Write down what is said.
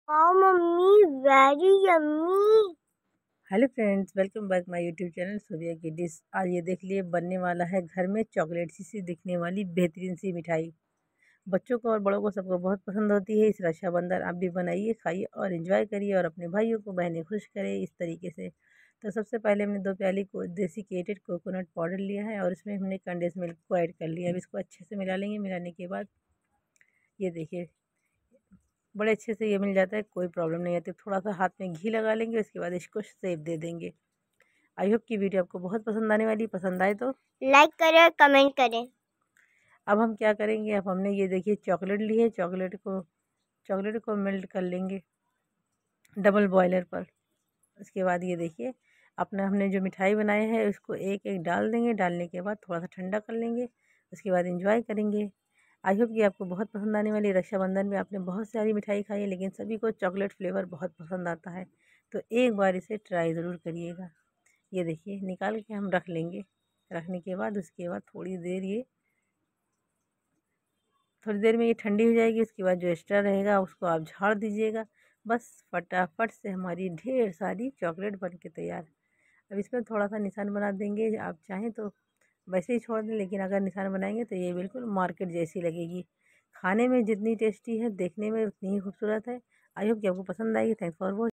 हाँ mummy, very yummy. Hello friends, welcome back my YouTube channel Surya की dish. आज ये देख लिए बनने वाला है घर में चॉकलेट सी दिखने वाली बेहतरीन सी मिठाई। बच्चों को और बड़ों को सबको बहुत पसंद होती है। इस रक्षाबंधन आप भी बनाइए, खाइए और एंजॉय करिए और अपने भाइयों को बहनें खुश करें इस तरीके से। तो सबसे पहले हमने 2 प्याली को डेसिकेटेड कोकोनट पाउडर लिया है और इसमें हमने कंडेंस मिल्क को ऐड कर लिया। अब इसको अच्छे से मिला लेंगे। मिलाने के बाद ये देखिए बड़े अच्छे से ये मिल जाता है, कोई प्रॉब्लम नहीं आती। थोड़ा सा हाथ में घी लगा लेंगे, उसके बाद इसको शेप दे देंगे। आई होप की वीडियो आपको बहुत पसंद आने वाली। पसंद आए तो लाइक करें और कमेंट करें। अब हम क्या करेंगे, अब हमने ये देखिए चॉकलेट ली है। चॉकलेट को मेल्ट कर लेंगे डबल बॉयलर पर। उसके बाद ये देखिए अपना हमने जो मिठाई बनाई है उसको एक एक डाल देंगे। डालने के बाद थोड़ा सा ठंडा कर लेंगे, उसके बाद इंजॉय करेंगे। आई होप कि आपको बहुत पसंद आने वाली। रक्षाबंधन में आपने बहुत सारी मिठाई खाई है, लेकिन सभी को चॉकलेट फ्लेवर बहुत पसंद आता है, तो एक बार इसे ट्राई ज़रूर करिएगा। ये देखिए निकाल के हम रख लेंगे। रखने के बाद उसके बाद थोड़ी देर में ये ठंडी हो जाएगी। उसके बाद जो एक्स्ट्रा रहेगा उसको आप झाड़ दीजिएगा। बस फटाफट से हमारी ढेर सारी चॉकलेट बन के तैयार। अब इसमें थोड़ा सा निशान बना देंगे। आप चाहें तो वैसे ही छोड़ दें, लेकिन अगर निशान बनाएंगे तो ये बिल्कुल मार्केट जैसी लगेगी। खाने में जितनी टेस्टी है, देखने में उतनी ही खूबसूरत है। आई होप कि आपको पसंद आएगी। Thanks for watching.